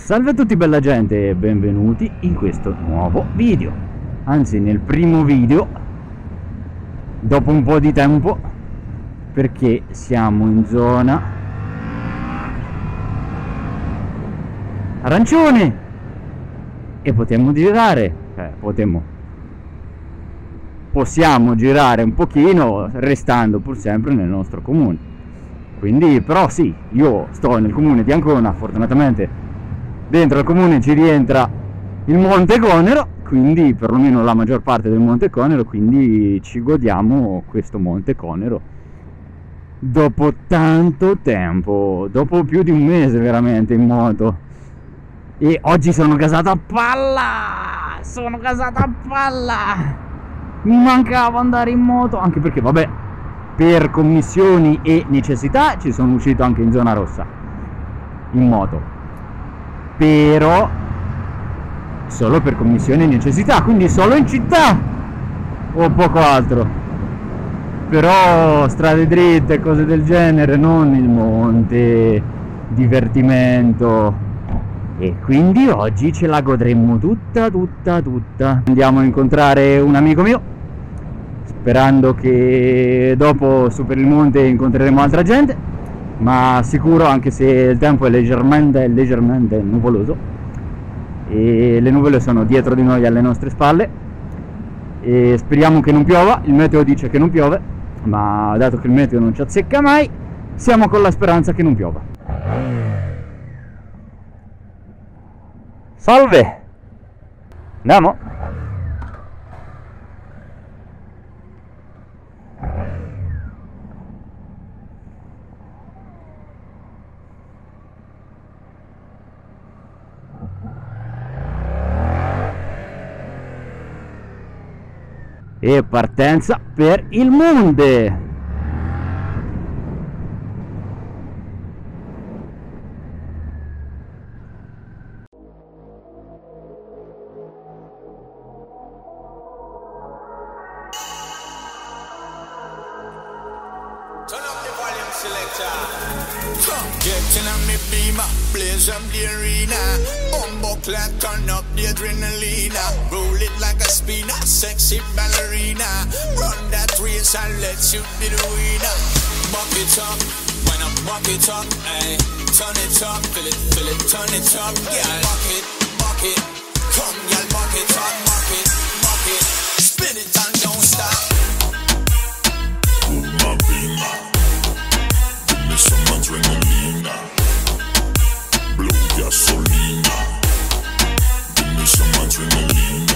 Salve a tutti bella gente e benvenuti in questo nuovo video. Anzi, nel primo video dopo un po' di tempo, perché siamo in zona arancione e potremmo girare, possiamo girare un pochino restando pur sempre nel nostro comune. Quindi però sì, io sto nel comune di Ancona, fortunatamente dentro al comune ci rientra il Monte Conero, quindi perlomeno la maggior parte del Monte Conero, quindi ci godiamo questo Monte Conero dopo tanto tempo, dopo più di un mese veramente in moto. E oggi sono gasato a palla, mi mancava andare in moto, anche perché vabbè, per commissioni e necessità ci sono uscito anche in zona rossa in moto, però solo per commissioni e necessità, quindi solo in città o poco altro. Però strade dritte, cose del genere, non il monte, divertimento. E quindi oggi ce la godremmo tutta. Andiamo a incontrare un amico mio, sperando che dopo su per il monte incontreremo altra gente, ma sicuro, anche se il tempo è leggermente nuvoloso e le nuvole sono dietro di noi alle nostre spalle, e speriamo che non piova. Il meteo dice che non piove, ma dato che il meteo non ci azzecca mai, siamo con la speranza che non piova. Salve, andiamo? E partenza per il monte. Turn up the volume selector. Getting on me beamer, blaze up the arena. Bumbleclad, turn up the adrenaline. Roll it like a spinner, sexy ballerina. Run that race and let you be the winner. Buck it up, when I buck it up, ayy. Turn it up, feel it, turn it up, yeah. Buck it, come, y'all, buck it up, buck it. Spin it and don't stop. My beamer, give me some adrenaline, blue gasolina, give me some adrenaline.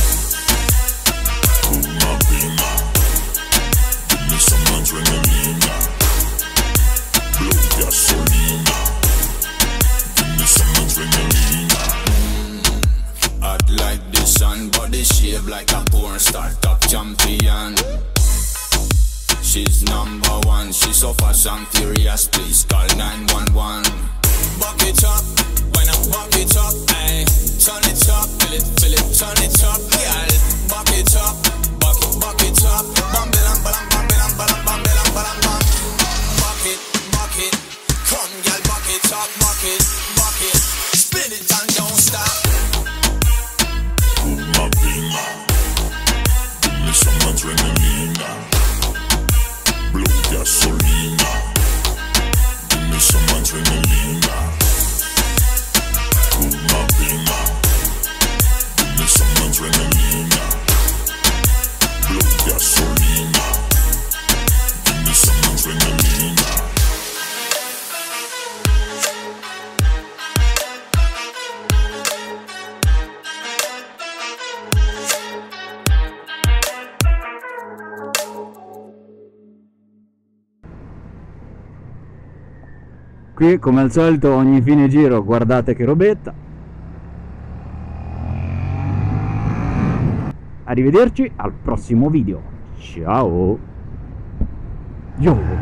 My beamer, give me some adrenaline, blue gasolina, give me some adrenaline. Hot like the sun, body shape like a porn star, top champion. She's number one, she's so fast and furious, please call 911. Buck it up, when I buck it up, ayy. Turn it up, feel it, turn it up, girl. Buck it up, buck it up. Bam-bilam, balam, bam-bilam, balam, bam-bilam, balam, bam. Buck it, come girl, buck it up, buck it. Spin it and don't stop. My beamer, give me some adrenaline. Blue gasolina, give me some adrenaline. My beamer, give me some adrenaline. Blue gasolina, give me some adrenaline. Qui come al solito ogni fine giro guardate che robetta. Arrivederci al prossimo video, ciao. Yo.